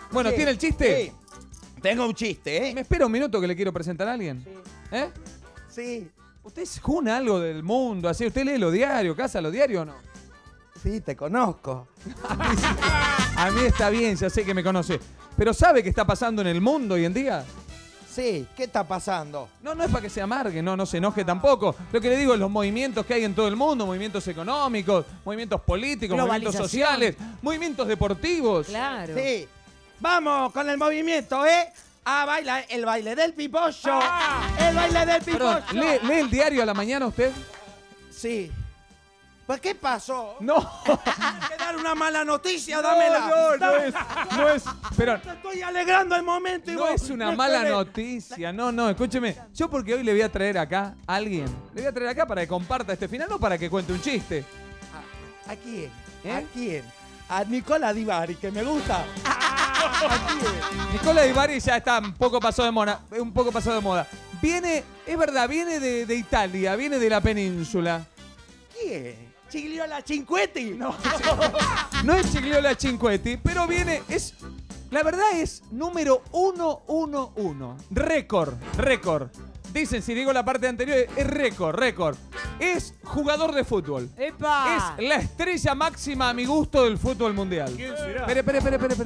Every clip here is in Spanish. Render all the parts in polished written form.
Bueno, ¿tiene el chiste? Sí. Tengo un chiste, ¿eh? Me espera un minuto que le quiero presentar a alguien. Sí. ¿Eh? Sí. ¿Usted juna algo del mundo? Así, ¿usted lee los diarios, casa los diarios o no? Sí, te conozco. A mí está bien, ya sé que me conoce. Pero ¿sabe qué está pasando en el mundo hoy en día? Sí, ¿qué está pasando? No, no es para que se amargue, no se enoje tampoco. Lo que le digo es los movimientos que hay en todo el mundo, movimientos económicos, movimientos políticos, movimientos sociales, movimientos deportivos. Claro. Sí. Vamos con el movimiento, ¿eh? A bailar el baile del pipocho. El baile del pipocho. Perdón, ¿lee el diario a la mañana usted? Sí. ¿Pues qué pasó? No. ¿Tienes que dar una mala noticia? Dámela. No es. Pero Te estoy alegrando el momento y no vos es una no mala querés. noticia. No, escúcheme. Yo porque hoy le voy a traer acá a alguien. Le voy a traer acá para que comparta este final, no para que cuente un chiste. ¿A quién? ¿Eh? ¿A quién? A Nicola Di Bari, que me gusta. ¿A quién? Nicola Di Bari ya está un poco pasado de moda. Viene, es verdad, viene de Italia, viene de la península. ¿Quién? ¿Gigliola Cinquetti? No, no es Gigliola Cinquetti, pero viene, la verdad es número 111. Récord. Dicen, si digo la parte anterior, es récord. Es jugador de fútbol. ¡Epa! Es la estrella máxima a mi gusto del fútbol mundial. ¿Quién será? Espere.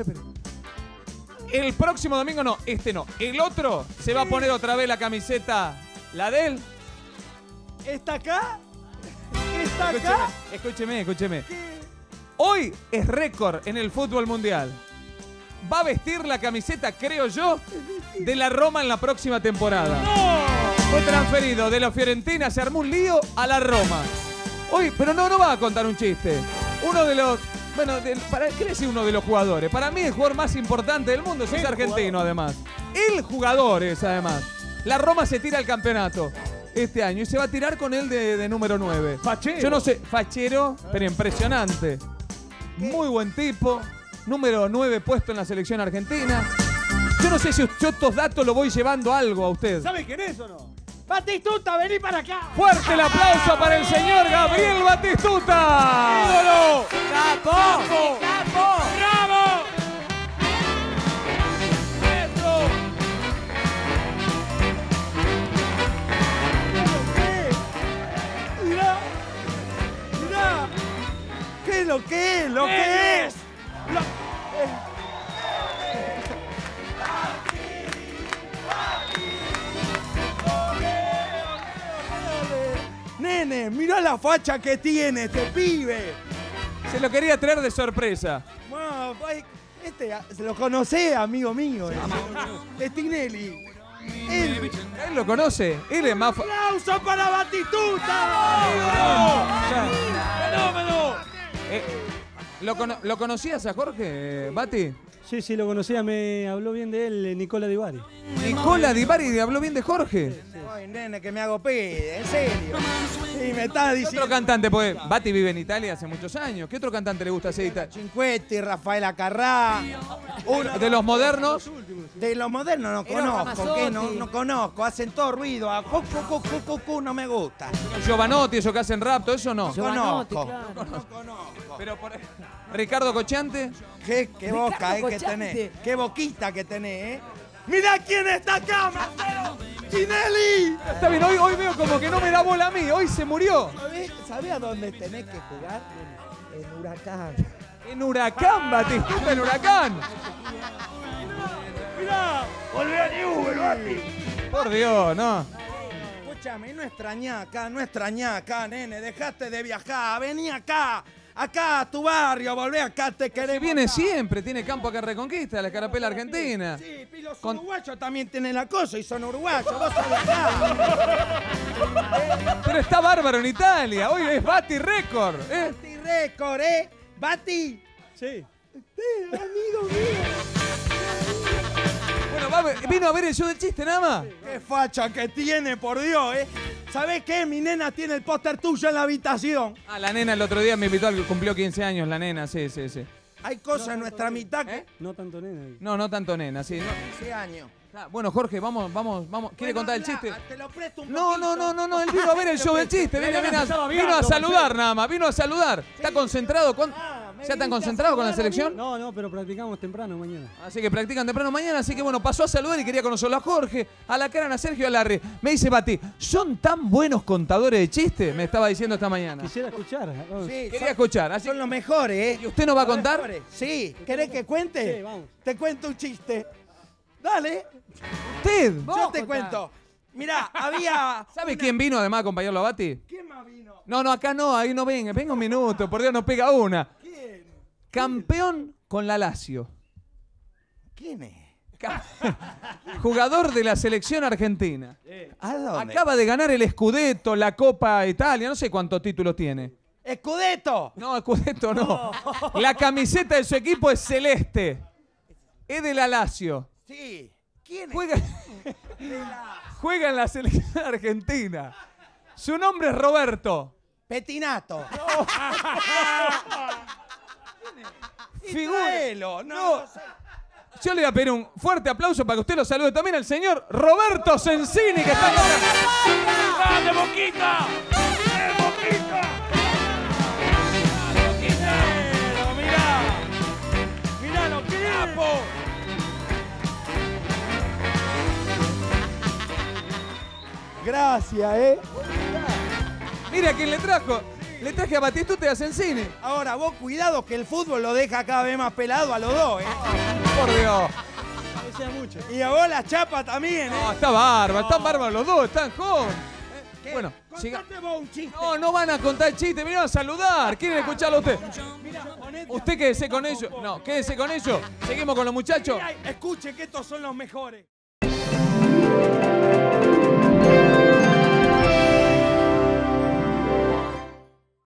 El próximo domingo no, este no. El otro se va a poner otra vez la camiseta, la de él. ¿Está acá? ¿Está acá? Escúcheme. Hoy es récord en el fútbol mundial. Va a vestir la camiseta, creo yo, de la Roma en la próxima temporada. Fue transferido de la Fiorentina, se armó un lío a la Roma. Hoy, pero no va a contar un chiste. Uno de los... Bueno, ¿qué decir uno de los jugadores? Para mí el jugador más importante del mundo es argentino, además. El jugador es, además. La Roma se tira al campeonato este año y se va a tirar con él de número 9. Fachero. Yo no sé, fachero, pero impresionante. Muy buen tipo. Número 9 puesto en la selección argentina. Yo no sé si yo estos datos lo voy llevando algo a usted. ¿Sabe quién es o no? Batistuta, vení para acá. Fuerte el aplauso para el señor Gabriel Batistuta. ¡Ídolo! ¡Capo! ¡Bravo! Mirá. ¿Qué es lo que es? ¿Lo que es? Nene, mirá la facha que tiene este pibe. Se lo quería traer de sorpresa. Bueno, se lo conocé, amigo mío. Es Tinelli. Él. ¿Él lo conoce? Él es más... ¡Aplauso para Batistuta! ¡Fenómeno! ¿Lo conocías a Jorge, Bati? Sí, lo conocía, me habló bien de él, Nicola Di Bari. Nicola Di Bari habló bien de Jorge. Ay, nene, que me hago pide, en serio. Sí, me está ¿Qué diciendo. otro cantante? Pues Bati vive en Italia hace muchos años. ¿Qué otro cantante le gusta hacer Italia? Cinquetti, Rafael Acarrá. De los modernos. De los modernos no conozco, ¿qué? No conozco, hacen todo ruido. No me gusta. Giovanotti, esos que hacen rap, todo eso no. Giovanotti, Conozco. claro. No conozco. Pero Ricardo Cochante. Qué boca que Cochante. tenés. Qué boquita que tenés, ¿eh? ¡Mirá quién está acá, Marcelo! ¡Tinelli! Está bien, hoy veo como que no me da bola a mí. Hoy se murió. ¿Sabés a dónde tenés que jugar? En Huracán. En Huracán, Batistuta, en Huracán. ¡Mirá! ¡Volvé a Newell, Bati! Por Dios, no. Escúchame, no extrañá acá, nene. Dejaste de viajar, vení acá. Acá a tu barrio, volvé acá, te Se queremos. viene acá. siempre, tiene campo acá en Reconquista, la Escarapela Argentina. Sí, y los Con- uruguayos también tienen la cosa y son uruguayos. Vos sos de acá. Pero está bárbaro en Italia. Hoy es Bati récord. Bati récord, ¿eh? Bati. Sí. Amigo mío. Bueno, vino a ver el show del chiste nada más. Qué facha que tiene, por Dios, ¿eh? ¿Sabés qué? Mi nena tiene el póster tuyo en la habitación. Ah, la nena el otro día me invitó, cumplió 15 años la nena, sí. Hay cosas en nuestra mitad que... No tanto nena. No tanto nena, sí. 15 años. Bueno, Jorge, vamos. ¿Quiere Bueno, contar el habla, chiste? Te lo presto un No, poquito. Él vino a ver el show del chiste. Vino a saludar nada más, vino a saludar. Está concentrado. ¿Ya están concentrados con la selección? No, pero practicamos temprano mañana. Así que practican temprano mañana, así que bueno, pasó a saludar y quería conocerlo a Jorge, a la Caran, a Sergio, a Larry. Me dice Bati, ¿son tan buenos contadores de chistes? Me estaba diciendo esta mañana. Quisiera escuchar. Vamos. Sí, Quería escuchar. Así son los mejores, ¿eh? ¿Y usted nos va a Los contar? mejores. Sí. ¿Querés que cuente? Sí, vamos. Te cuento un chiste. Dale. ¿Usted? Yo te cuento. Mirá, había... ¿Sabe quién vino además a acompañarlo a Bati? ¿Quién más vino? No, acá no, ahí no venga. Venga un minuto, por Dios, nos pega una. ¿Quién? Campeón con la Lazio. ¿Quién es? Jugador de la selección argentina. ¿A dónde? Acaba de ganar el Scudetto, la Copa Italia, no sé cuántos títulos tiene. ¡Scudetto! No, Scudetto no. La camiseta de su equipo es celeste. Es de la Lazio. Sí. ¿Quién es? Juega en la selección argentina. Su nombre es Roberto. Petinato. Figura. Traelo. No sé. Yo le voy a pedir un fuerte aplauso para que usted lo salude también al señor Roberto Sensini, que está acá. ¡Grande, Boquita! ¡Eh, Boquita! Pero mirá. Mirá lo que es. Gracias, Mira quién le trajo. Le traje a Batistuta y a Sensini. Ahora, vos cuidado que el fútbol lo deja cada vez más pelado a los dos, Por Dios. No sea mucho. Y a vos la chapa también, No, está bárbaro, están bárbaros los dos, están jóvenes. ¿Qué? Bueno, siga. Contate vos un chiste. No van a contar el chiste, vinieron a saludar. ¿Quieren escucharlo usted? Usted quédese con ellos. No, quédese con ellos. Seguimos con los muchachos. Escuchen que estos son los mejores.